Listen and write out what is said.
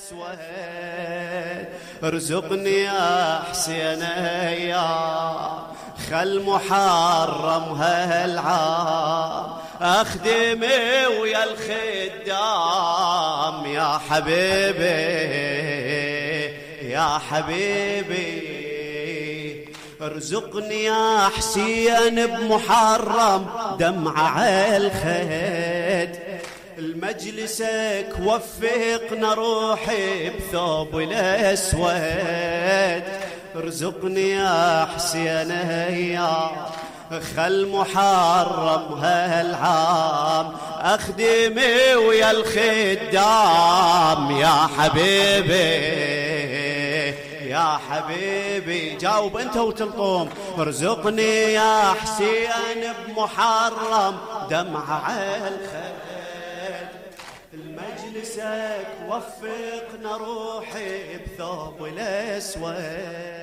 الاسود. ارزقني يا حسين يا خل محرم هالعام اخدمي ويا الخدام يا حبيبي يا حبيبي. ارزقني يا حسين بمحرم دمعة عالخد المجلسك وفقنا روحي بثوب الاسود. ارزقني يا حسين يا خل محرم هالعام اخدمي ويا الخدام يا حبيبي يا حبيبي. جاوب انت وتلطم. ارزقني يا حسين بمحرم دمعة عالخد المجلسك وفقنا روحي بثوب الاسود.